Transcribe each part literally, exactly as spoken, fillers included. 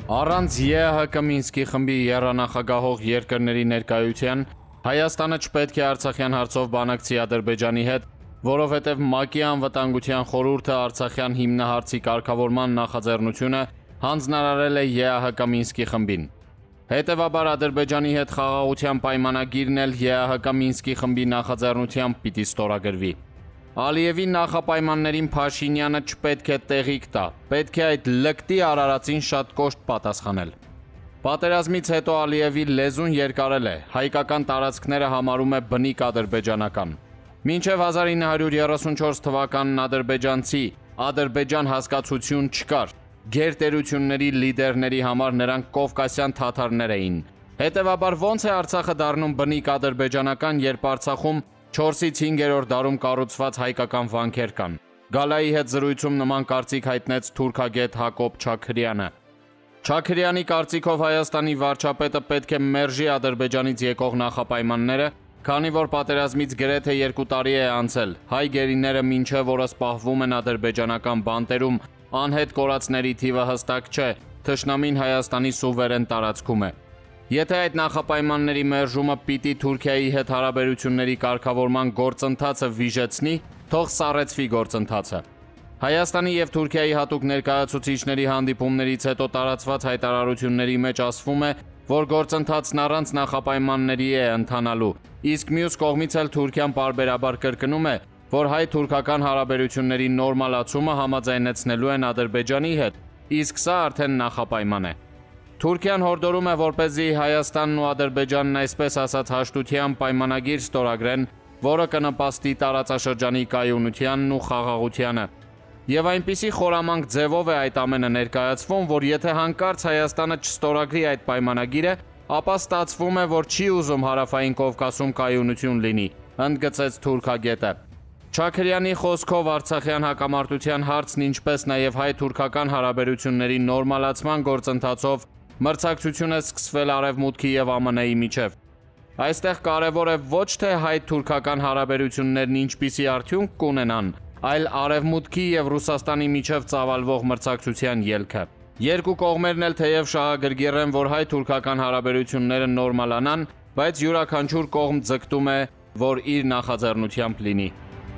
Առանց ԵԱՀԿ Մինսկի խմբի եռանախագահող երկրների ներկայության Հայաստանը չպետք է Արցախյան հարցով բանակցի Ադրբեջանի հետ, որովհետև ՄԱԿ-ի անվտանգության խորհուրդը Արցախյան հիմնահարցի կարգավորման նախաձեռնությունը հանձնարարել է ԵԱՀԿ Մինսկի խմբին։ Հետևաբար Ադրբեջանի հետ խաղաղության պայմանագիրն էլ ԵԱՀԿ Մինսկի խմբի նախաձեռնությամբ պիտի ստորագրվի։ Ալիևի նախապայմաններին Փաշինյանը չպետք է տեղիք տա, պետք է այդ լկտի արարածին շատ կոշտ պատասխանել։ Պատերազմից հետո Ալիևի լեզուն երկարել է, հայկական տարածքները համարում է բնիկ ադրբեջանական։ Մինչև հազար ինը հարյուր երեսունչորս թվականն ադրբեջանցի Ադրբեջան հասկացություն չկար, գերտերությունների լիդերների համար նրանք կովկասյան թաթարներ էին։ Հետևաբար ոնց է Արցախը դառնում բնիկ ադրբեջանական, երբ Արցախում չորսից հինգերորդ դարում կառուցված հայկական վանքեր կան։ Գալայի հետ զրույցում նման կարծիք հայտնեց թուրքագետ Հակոբ Չաքրյանը։ Չաքրյանի կարծիքով Հայաստանի վարչապետը պետք է մերժի Ադրբեջանից եկող նախապայմանները, քանի որ պատերազմից գրեթե երկու տարի է անցել, հայ գերիները մինչև օրս պահվում են ադրբեջանական բանտերում, անհետ կորածների թիվը հստակ չէ, թշնամին Հայաստանի սուվերեն տարածքում է։ Եթե այդ նախապայմանների մերժումը պիտի Թուրքիայի հետ հարաբերությունների կարգավորման գործընթացը վիժեցնի, թող սառեցվի գործընթացը։ Հայաստանի եւ Թուրքիայի հատուկ ներկայացուցիչների հանդիպումներից հետո տարածված հայտարարությունների մեջ ասվում է, որ գործընթացն առանց նախապայմանների է ընթանալու, իսկ մյուս կողմից էլ Թուրքիան պարբերաբար կրկնում է, որ հայ-թուրքական հարաբերությունների նորմալացումը համաձայնեցնելու են Ադրբեջանի հետ, իսկ սա արդեն նախապայման է։ Թուրքիան հորդորում է, որպեսզի Հայաստանն ու Ադրբեջանն այսպես ասած հաշտության պայմանագիր ստորագրեն, որը կնպաստի տարածաշրջանի կայունությանն ու խաղաղությանը։ Եվ այնպիսի խորամանկ ձևով է այդ ամենը ներկայացվում, որ եթե հանկարծ Հայաստանը չստորագրի այդ պայմանագիրը, ապա ստացվում է, որ չի ուզում Հարավային Կովկասում կայունություն լինի, ընդգծեց թուրքագետը։ Չաքրյանի խոսքով Արցախյան հակամարտության հարցն, ինչպես նաև հայ-թուրքական հարաբերությունների նորմալացման գործընթացով մրցակցություն է սկսվել Արևմուտքի եւ ԱՄՆ-ի միջև։ Այստեղ կարևոր է ոչ թե հայ-թուրքական հարաբերություններն ինչպիսի արդյունք կունենան, այլ Արևմուտքի եւ Ռուսաստանի միջև ծավալվող մրցակցության ելքը։ Երկու կողմերն էլ թեև շահագրգիռ են, որ հայ-թուրքական հարաբերությունները նորմալանան, բայց յուրաքանչյուր կողմ ձգտում է, որ իր նախաձեռնությամբ լինի։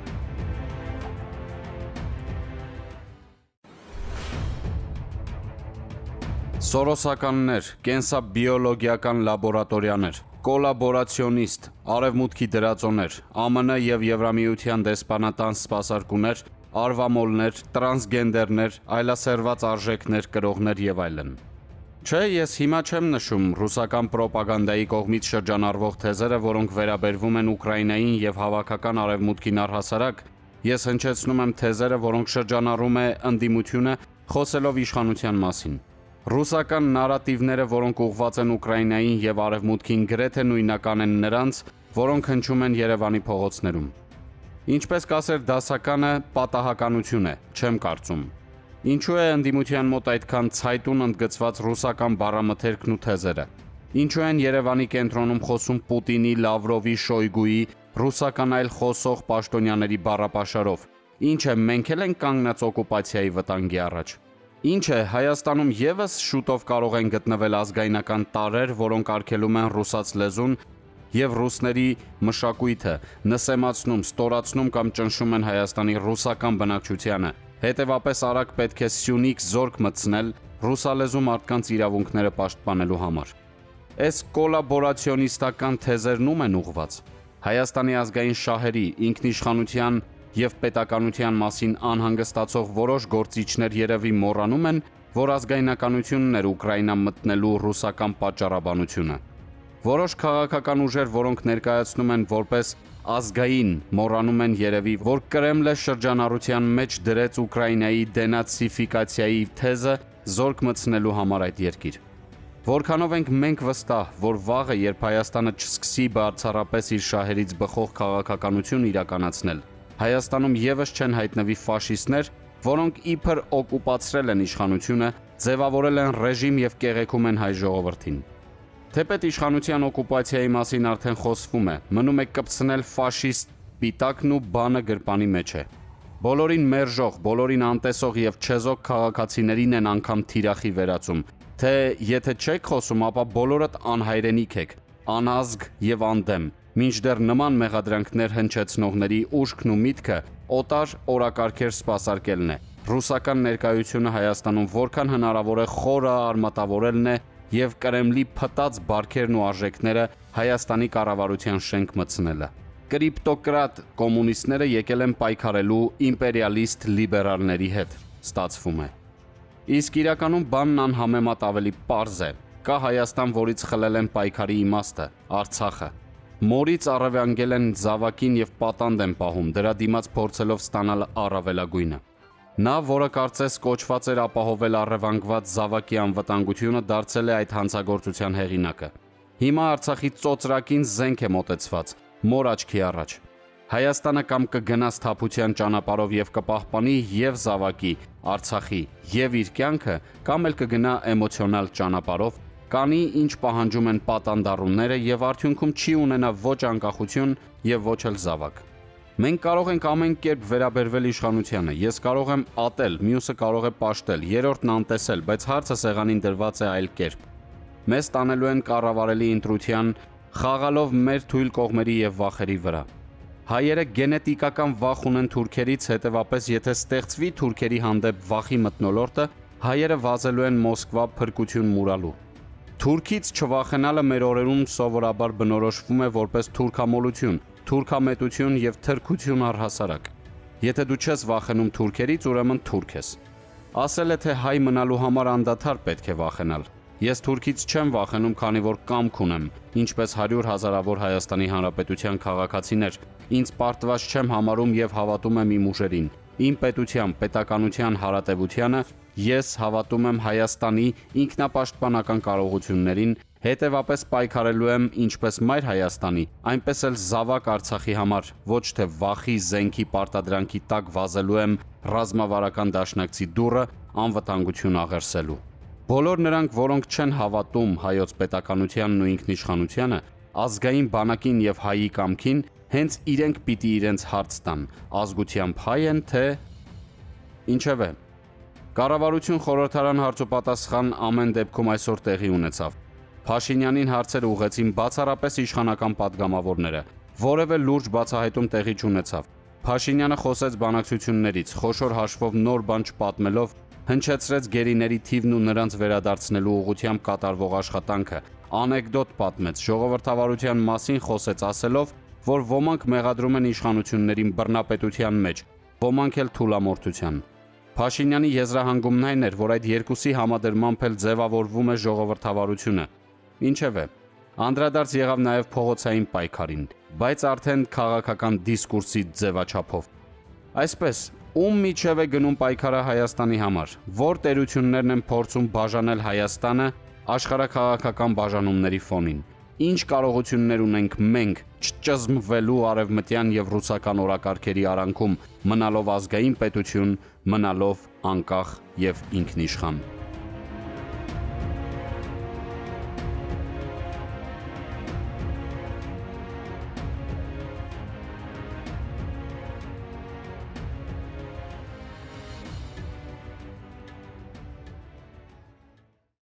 Սորոսականներ, կենսաբիոլոգիական լաբորատորիաներ, կոլաբորացիոնիստ, արևմուտքի դրածոներ, ԱՄՆ և Եվրամիության դեսպանատան սպասարկուներ, արվամոլներ, տրանսգենդերներ, այլասերված արժեքներ կրողներ և այլն։ Չէ, ես հիմա չեմ նշում ռուսական պրոպագանդայի կողմից շրջանառվող թեզերը, որոնք վերաբերվում են Ուկրաինային և հավաքական արևմուտքին առհասարակ, ես հնչեցնում եմ թեզերը, որոնք շրջանառում է ընդդիմությունը, խոսելով իշխանության մասին։ Ռուսական նարատիվները, որոնք ուղղված են Ուկրաինային և Արևմուտքին, գրեթե նույնական են նրանց, որոնք հնչում են Երևանի փողոցներում։ Ինչպես կասեր դասականը, պատահականություն է, չեմ կարծում։ Ինչու է ընդդիմության մոտ այդքան ցայտուն ընդգծված ռուսական բառամթերքն ու թեզերը։ Ինչու են Երևանի կենտրոնում խոսում Պուտինի, Լավրովի, Շոյգուի, ռուսական այլ խոսող պաշտոնյաների բառապաշարով։ Ինչ է, մենք էլ ենք կանգնած օկուպացիայի վտանգի առաջ։ Ինչ է, Հայաստանում ևս շուտով կարող են գտնվել ազգայնական տարրեր, որոնք արգելում են ռուսաց լեզուն և ռուսների մշակույթը, նսեմացնում, ստորացնում կամ ճնշում են Հայաստանի ռուսական բնակչությանը։ Հետևապես արագ պետք է սյունիք զորք մտցնել ռուսալեզու մարդկանց իրավունքները պաշտպանելու համար։ Այս կոլաբորացիոնիստական թեզերն ում են ուղղված։ Հայաստանի ազգային շահերի, ինքնիշխանության և պետականության մասին անհանգստացող որոշ գործիչներ երևի մոռանում են, որ ազգայնականությունն էր Ուկրաինա մտնելու ռուսական պատճառաբանությունը։ Որոշ քաղաքական ուժեր, որոնք ներկայացնում են որպես ազգային, մոռանում են երևի, որ Կրեմլը շրջանառության մեջ դրեց Ուկրաինայի դենացիֆիկացիայի թեզը զորք մտցնելու համար այդ երկիր։ Որքանով ենք մենք վստահ, որ վաղը, երբ Հայաստանը չսկսի բացառապես իր շահերից բխող քաղաքականություն իրականացնել, Հայաստանում ևս չեն հայտնվի ֆաշիստներ, որոնք իբր օկուպացրել են իշխանությունը, ձևավորել են ռեժիմ և կեղեքում են հայ ժողովրդին։ Թեպետ իշխանության օկուպացիայի մասին արդեն խոսվում է, մնում է կպցնել ֆաշիստ պիտակն ու բանը գրպանի մեջ է։ Բոլորին մերժող, բոլորին անտեսող և չեզոք քաղաքացիներին են անգամ թիրախի վերածում, թե եթե չեք խոսում, ապա բոլորդ անհայրենիք եք, անազգ եւ անդեմ, մինչդեռ նման մեղադրանքներ հնչեցնողների ուշքն ու միտքը օտար օրակարգեր սպասարկելն է։ Ռուսական ներկայությունը Հայաստանում որքան հնարավոր է խորը արմատավորելն է եւ Կրեմլի փտած բարքերն ու արժեքները Հայաստանի կառավարության շենք մտցնելը։ Կրիպտոկրատ կոմունիստները եկել են պայքարելու իմպերիալիստ լիբերալների հետ, ստացվում է։ Իսկ իրականում բանն անհամեմատ ավելի պարզ է։ Կա Հայաստան, որից խլել են պայքարի իմաստը, Արցախը։ Մորից առևանգել են զավակին եւ պատանդ են պահում, դրա դիմաց փորձելով ստանալ առավելագույնը։ Նա, որը կարծես կոչված էր ապահովել առևանգված զավակի անվտանգությունը, դարձել է այդ հանցագործության հեղինակը։ Հիմա Արցախի ծոծրակին զենք է մոտեցված, մոր աչքի առաջ։ Հայաստանը կամ կգնա սթափության ճանապարհով եւ կպահպանի եւ զավակի, Արցախի եւ իր կյանքը, կամ էլ կգնա էմոցիոնալ ճանապարհով, կանի ինչ պահանջում են պատանդառուները եւ արդյունքում չի ունենա ոչ անկախություն եւ ոչ էլ զավակ։ Մենք կարող ենք ամեն կերպ վերաբերվել իշխանությանը, ես կարող եմ ատել, մյուսը կարող է պաշտել, երրորդն անտեսել, բայց հարցը սեղանին դրված է այլ կերպ։ Մեզ տանելու են կառավարելի ընտրության, խաղալով մեր թույլ կողմերի եւ վախերի վրա։ Հայերը գենետիկական վախ ունեն թուրքերից, հետևապես եթե ստեղծվի թուրքերի հանդեպ վախի մթնոլորտը, հայերը վազելու են Մոսկվա փրկություն մուրալու։ Թուրքից չվախենալը մեր օրերում սովորաբար բնորոշվում է որպես թուրքամոլություն, թուրքամետություն եւ թրքություն առհասարակ։ Եթե դու չես վախենում թուրքերից, ուրեմն թուրք ես։ Ասել է թե հայ մնալու համար անդադար պետք է վախենալ։ Ես թուրքից չեմ վախենում, քանի որ կամք ունեմ, ինչպես հարյուր հազարավոր Հայաստանի Հանրապետության քաղաքացիներ, ինձ պարտված չեմ համարում եւ հավատում եմ իմ ուժերին, իմ պետության, պետականության հարատևությանը, ես հավատում եմ Հայաստանի ինքնապաշտպանական կարողություններին, հետևապես պայքարելու եմ ինչպես Մայր Հայաստանի, այնպես էլ զավակ Արցախի համար, ոչ թե վախի, զենքի պարտադրանքի տակ վազելու եմ ռազմավարական դաշնակցի դուռը անվտանգություն աղերսելու։ Բոլոր նրանք, որոնք չեն հավատում հայոց պետականությանն ու ինքնիշխանությանը, ազգային բանակին եւ հայի կամքին, հենց իրենք պիտի իրենց հարց տան, ազգությամբ հայ են, թե ինչևէ։ Կառավարություն խորհրդարան հարցոպատասխան ամեն դեպքում այսօր տեղի ունեցավ։ Փաշինյանին հարցեր ուղղեցին բացառապես իշխանական падգամավորները, որևէ լուրջ բացահայտում տեղի չունեցավ։ Փաշինյանը խոսեց բանակցություններից, խոշոր հաշվով նոր բան չպատմելով, հնչեցրեց գերիների թիվն ու նրանց վերադարձնելու ուղղությամբ կատարվող աշխատանքը, անեկդոտ պատմեց, ժողովրդավարության մասին խոսեց ասելով, որ ոմանք մեղադրում են իշխանություններին բռնապետության մեջ, ոմանք էլ թուլամորթության։ Փաշինյանի եզրահանգումն այն էր, որ այդ երկուսի համադրմամբ էլ ձևավորվում է ժողովրդավարությունը։ Ինչևէ, անդրադարձ եղավ նաև փողոցային պայքարին, բայց արդեն քաղաքական դիսկուրսի ձևաչափով։ Այսպես, ում միջև է գնում պայքարը Հայաստանի համար, որ տերություններն են փորձում բաժանել Հայաստանը աշխարհաքաղաքական բաժանումների ֆոնին։ Ինչ կարողություններ ունենք մենք չճզմվելու արևմտյան եւ ռուսական օրակարգերի արանքում, մնալով ազգային պետություն, մնալով անկախ եւ ինքնիշխան։